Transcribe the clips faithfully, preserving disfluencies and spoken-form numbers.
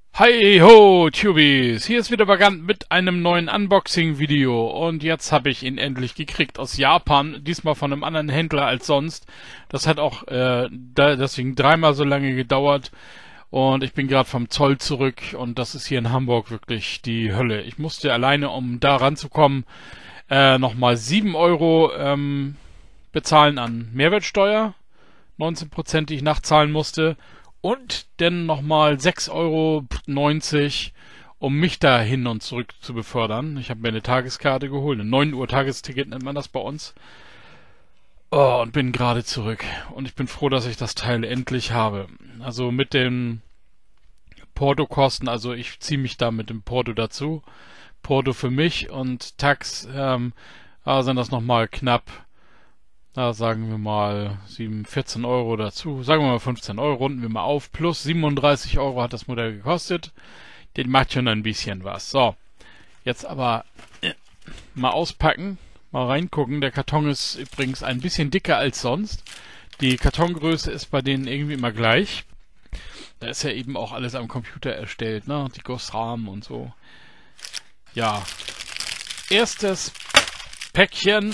Hi ho, Tubies! Hier ist wieder Vagant mit einem neuen Unboxing-Video und jetzt habe ich ihn endlich gekriegt aus Japan, diesmal von einem anderen Händler als sonst. Das hat auch äh, da, deswegen dreimal so lange gedauert und ich bin gerade vom Zoll zurück und das ist hier in Hamburg wirklich die Hölle. Ich musste alleine, um da ranzukommen, äh, nochmal sieben Euro ähm, bezahlen an Mehrwertsteuer, neunzehn Prozent, die ich nachzahlen musste. Und dann nochmal sechs Euro neunzig, um mich da hin und zurück zu befördern. Ich habe mir eine Tageskarte geholt, ein neun Uhr Tagesticket nennt man das bei uns. Oh, und bin gerade zurück. Und ich bin froh, dass ich das Teil endlich habe. Also mit den Portokosten, also ich ziehe mich da mit dem Porto dazu. Porto für mich und Tax ähm, ah, sind das nochmal knapp. Da sagen wir mal sieben, vierzehn Euro dazu. Sagen wir mal fünfzehn Euro, runden wir mal auf. Plus siebenunddreißig Euro hat das Modell gekostet. Den macht schon ein bisschen was. So, jetzt aber äh, mal auspacken, mal reingucken. Der Karton ist übrigens ein bisschen dicker als sonst. Die Kartongröße ist bei denen irgendwie immer gleich. Da ist ja eben auch alles am Computer erstellt, ne? Die Gussrahmen und so. Ja, erstes Päckchen.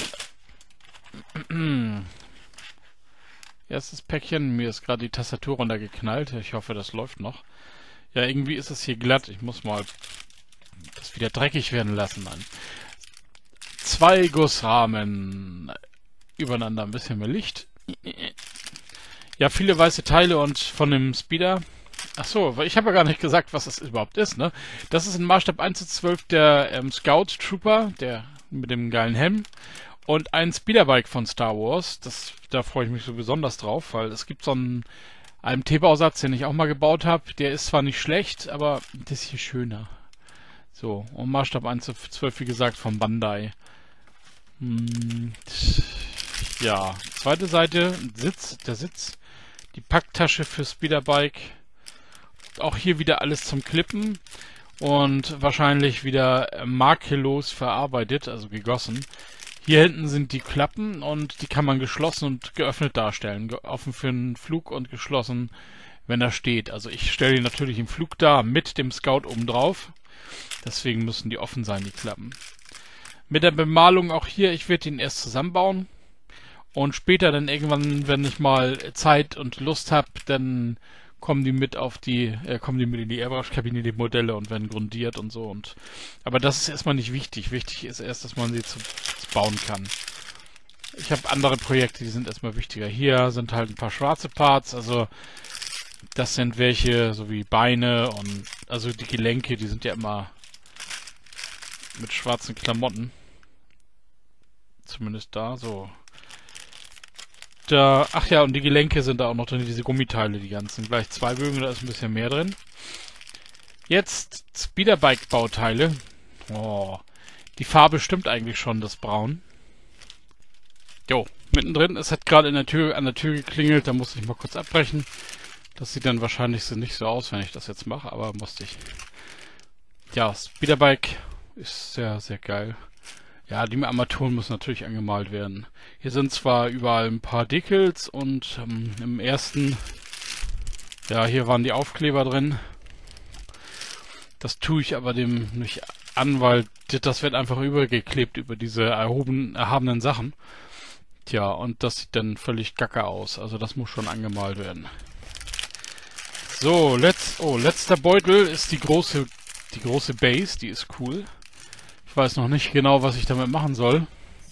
Erstes Päckchen. Mir ist gerade die Tastatur runtergeknallt. Ich hoffe, das läuft noch. Ja, irgendwie ist es hier glatt. Ich muss mal das wieder dreckig werden lassen, Mann. Zwei Gussrahmen übereinander. Ein bisschen mehr Licht. Ja, viele weiße Teile und von dem Speeder. Ach so, ich habe ja gar nicht gesagt, was das überhaupt ist, ne? Das ist in Maßstab eins zu zwölf der ähm, Scout Trooper, der mit dem geilen Helm. Und ein Speederbike von Star Wars. Das, da freue ich mich so besonders drauf, weil es gibt so einen A M T-Bausatz, den ich auch mal gebaut habe. Der ist zwar nicht schlecht, aber das ist hier schöner. So, und Maßstab eins zu zwölf, wie gesagt, von Bandai. Hm, ja, zweite Seite, Sitz, der Sitz. Die Packtasche für Speederbike. Auch hier wieder alles zum Klippen. Und wahrscheinlich wieder makellos verarbeitet, also gegossen. Hier hinten sind die Klappen und die kann man geschlossen und geöffnet darstellen. Offen für einen Flug und geschlossen, wenn er steht. Also ich stelle ihn natürlich im Flug dar mit dem Scout oben drauf. Deswegen müssen die offen sein, die Klappen. Mit der Bemalung auch hier, ich werde ihn erst zusammenbauen. Und später dann irgendwann, wenn ich mal Zeit und Lust habe, dann kommen die mit auf die, äh, kommen die mit in die Airbrush-Kabine, die Modelle, und werden grundiert und so. Und aber das ist erstmal nicht wichtig. Wichtig ist erst, dass man sie zu, zu bauen kann. Ich habe andere Projekte, die sind erstmal wichtiger. Hier sind halt ein paar schwarze Parts, also das sind welche, so wie Beine und also die Gelenke, die sind ja immer mit schwarzen Klamotten. Zumindest da, so. Da, ach ja, und die Gelenke sind da auch noch drin, diese Gummiteile, die ganzen. Gleich zwei Bögen, da ist ein bisschen mehr drin. Jetzt Speederbike-Bauteile. Oh, die Farbe stimmt eigentlich schon, das Braun. Jo, mittendrin, es hat gerade in der Tür, an der Tür geklingelt, da musste ich mal kurz abbrechen. Das sieht dann wahrscheinlich so nicht so aus, wenn ich das jetzt mache, aber musste ich. Ja, Speederbike ist sehr, sehr geil. Ja, die Armaturen müssen natürlich angemalt werden. Hier sind zwar überall ein paar Decals und ähm, im ersten, ja, hier waren die Aufkleber drin. Das tue ich aber dem nicht an, weil das wird einfach übergeklebt über diese erhoben, erhabenen Sachen. Tja, und das sieht dann völlig gacke aus. Also das muss schon angemalt werden. So, letzt, oh, letzter Beutel ist die große, die große Base, die ist cool. Ich weiß noch nicht genau, was ich damit machen soll.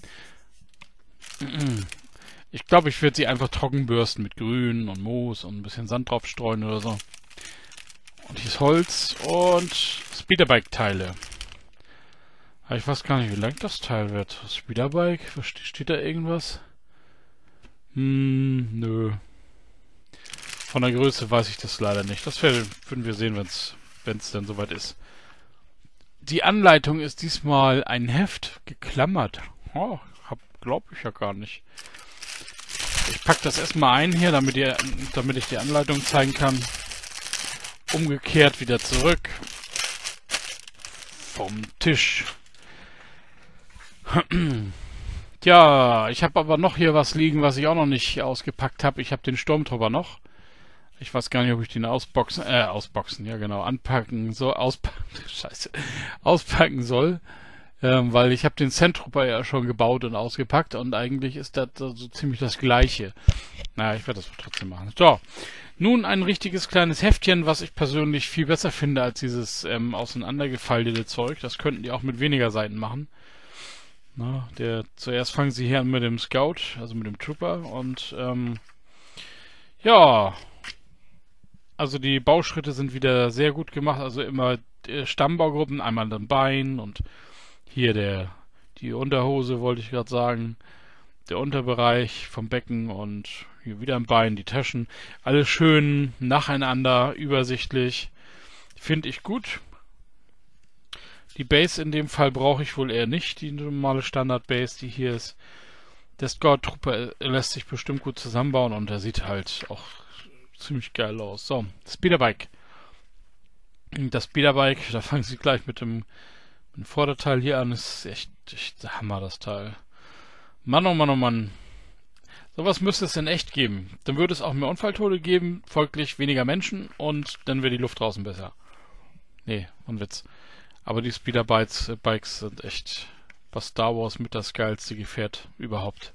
Ich glaube, ich werde sie einfach trocken bürsten mit Grün und Moos und ein bisschen Sand drauf streuen oder so. Und hier ist Holz und Speederbike-Teile. Ich weiß gar nicht, wie lang das Teil wird. Speederbike? Steht da irgendwas? Hm, nö. Von der Größe weiß ich das leider nicht. Das werden wir sehen, wenn es denn soweit ist. Die Anleitung ist diesmal ein Heft geklammert. Oh, hab, glaub ich ja gar nicht. Ich pack das erstmal ein hier, damit, ihr, damit ich die Anleitung zeigen kann. Umgekehrt wieder zurück. Vom Tisch. Tja, ich habe aber noch hier was liegen, was ich auch noch nicht ausgepackt habe. Ich habe den Sturmtrooper noch. Ich weiß gar nicht, ob ich den ausboxen, äh, ausboxen, ja genau, anpacken, so auspacken, scheiße, auspacken soll. Ähm, weil ich habe den Sandtrooper ja schon gebaut und ausgepackt und eigentlich ist das so ziemlich das Gleiche. Naja, ich werde das trotzdem machen. So, nun ein richtiges kleines Heftchen, was ich persönlich viel besser finde als dieses ähm, auseinandergefaltete Zeug. Das könnten die auch mit weniger Seiten machen. Na, der, zuerst fangen sie hier an mit dem Scout, also mit dem Trooper und ähm, ja, also die Bauschritte sind wieder sehr gut gemacht. Also immer äh, Stammbaugruppen, einmal dann Bein und hier der die Unterhose, wollte ich gerade sagen, der Unterbereich vom Becken und hier wieder ein Bein, die Taschen. Alles schön nacheinander, übersichtlich. Finde ich gut. Die Base in dem Fall brauche ich wohl eher nicht, die normale Standard-Base, die hier ist. Der Scout Trooper lässt sich bestimmt gut zusammenbauen und der sieht halt auch ziemlich geil aus. So, Speederbike. Das Speederbike, da fangen sie gleich mit dem, mit dem Vorderteil hier an. Das ist echt, echt der Hammer, das Teil. Mann, oh Mann, oh Mann. Sowas müsste es in echt geben. Dann würde es auch mehr Unfalltote geben, folglich weniger Menschen und dann wäre die Luft draußen besser. Nee, ein Witz. Aber die Speederbikes äh, Bikes sind echt bei Star Wars mit das geilste Gefährt überhaupt.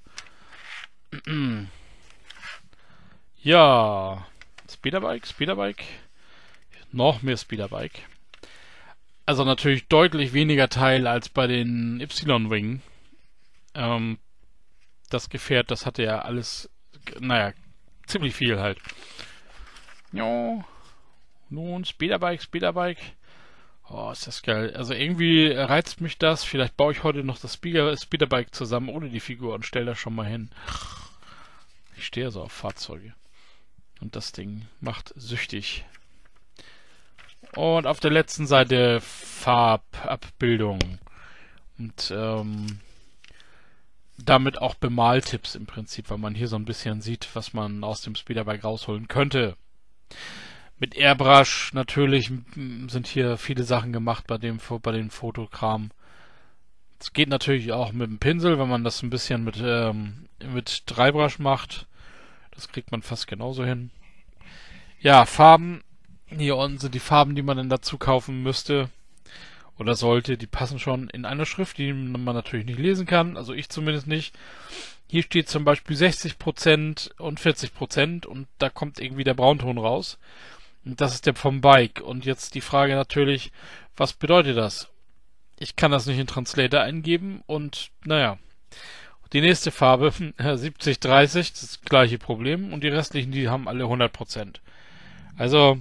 Ja, Speederbike, Speederbike. Noch mehr Speederbike. Also natürlich deutlich weniger Teil als bei den Y-Wing. Ähm, das Gefährt, das hatte ja alles, naja, ziemlich viel halt. Jo, nun Speederbike, Speederbike. Oh, ist das geil. Also irgendwie reizt mich das. Vielleicht baue ich heute noch das Speeder Speederbike zusammen ohne die Figur und stelle das schon mal hin. Ich stehe so auf Fahrzeuge. Und das Ding macht süchtig. Und auf der letzten Seite Farbabbildung. Und ähm, damit auch Bemaltipps im Prinzip, weil man hier so ein bisschen sieht, was man aus dem Speederbike rausholen könnte. Mit Airbrush natürlich sind hier viele Sachen gemacht bei dem bei dem Fotokram. Es geht natürlich auch mit dem Pinsel, wenn man das ein bisschen mit ähm, mit Dreibrush macht. Das kriegt man fast genauso hin. Ja, Farben. Hier unten sind die Farben, die man dann dazu kaufen müsste oder sollte. Die passen schon in einer Schrift, die man natürlich nicht lesen kann. Also ich zumindest nicht. Hier steht zum Beispiel sechzig Prozent und vierzig Prozent und da kommt irgendwie der Braunton raus. Und das ist der vom Bike. Und jetzt die Frage natürlich, was bedeutet das? Ich kann das nicht in Translator eingeben und naja. Die nächste Farbe, siebzig dreißig, das gleiche Problem. Und die restlichen, die haben alle hundert Prozent. Also,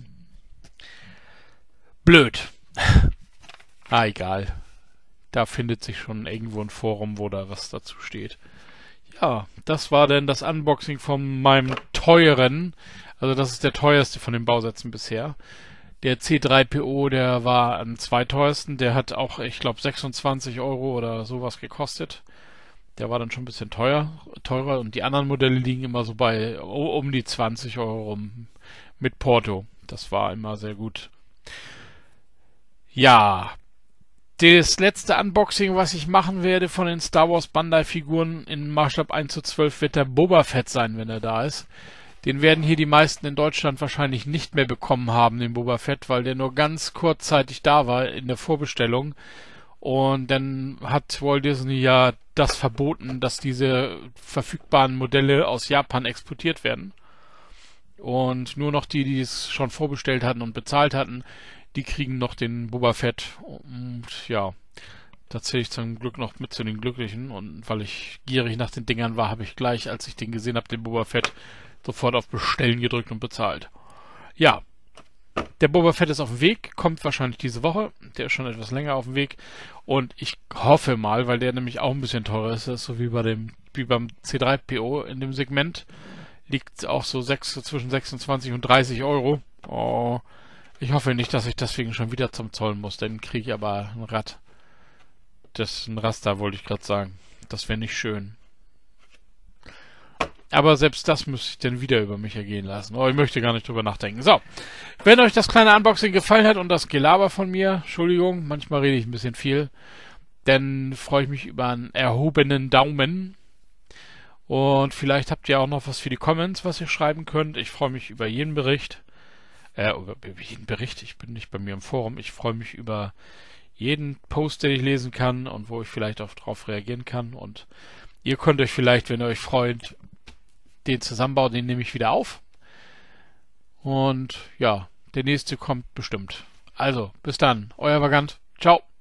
blöd. Ah, egal. Da findet sich schon irgendwo ein Forum, wo da was dazu steht. Ja, das war denn das Unboxing von meinem teuren, also das ist der teuerste von den Bausätzen bisher. Der C drei P O, der war am zweiteuersten, der hat auch, ich glaube, sechsundzwanzig Euro oder sowas gekostet. Der war dann schon ein bisschen teuer, teurer und die anderen Modelle liegen immer so bei um die zwanzig Euro rum mit Porto. Das war immer sehr gut. Ja, das letzte Unboxing, was ich machen werde von den Star Wars Bandai Figuren in Maßstab eins zu zwölf, wird der Boba Fett sein, wenn er da ist. Den werden hier die meisten in Deutschland wahrscheinlich nicht mehr bekommen haben, den Boba Fett, weil der nur ganz kurzzeitig da war in der Vorbestellung. Und dann hat Walt Disney ja das verboten, dass diese verfügbaren Modelle aus Japan exportiert werden. Und nur noch die, die es schon vorbestellt hatten und bezahlt hatten, die kriegen noch den Boba Fett. Und ja, da zähle ich zum Glück noch mit zu den Glücklichen. Und weil ich gierig nach den Dingern war, habe ich gleich, als ich den gesehen habe, den Boba Fett, sofort auf Bestellen gedrückt und bezahlt. Ja, der Boba Fett ist auf dem Weg, kommt wahrscheinlich diese Woche. Der ist schon etwas länger auf dem Weg. Und ich hoffe mal, weil der nämlich auch ein bisschen teurer ist, das ist so wie bei dem, wie beim C drei P O in dem Segment, liegt auch so sechs, zwischen sechsundzwanzig und dreißig Euro. Oh, ich hoffe nicht, dass ich deswegen schon wieder zum Zollen muss, dann kriege ich aber ein Rad. Das ist ein Raster, wollte ich gerade sagen. Das wäre nicht schön. Aber selbst das müsste ich dann wieder über mich ergehen lassen. Oh, ich möchte gar nicht drüber nachdenken. So, wenn euch das kleine Unboxing gefallen hat und das Gelaber von mir, Entschuldigung, manchmal rede ich ein bisschen viel, dann freue ich mich über einen erhobenen Daumen. Und vielleicht habt ihr auch noch was für die Comments, was ihr schreiben könnt. Ich freue mich über jeden Bericht. Äh, über, über jeden Bericht. Ich bin nicht bei mir im Forum. Ich freue mich über jeden Post, den ich lesen kann und wo ich vielleicht auch drauf reagieren kann. Und ihr könnt euch vielleicht, wenn ihr euch freut, den zusammenbauen, den nehme ich wieder auf. Und ja, der nächste kommt bestimmt. Also, bis dann. Euer Vagant. Ciao.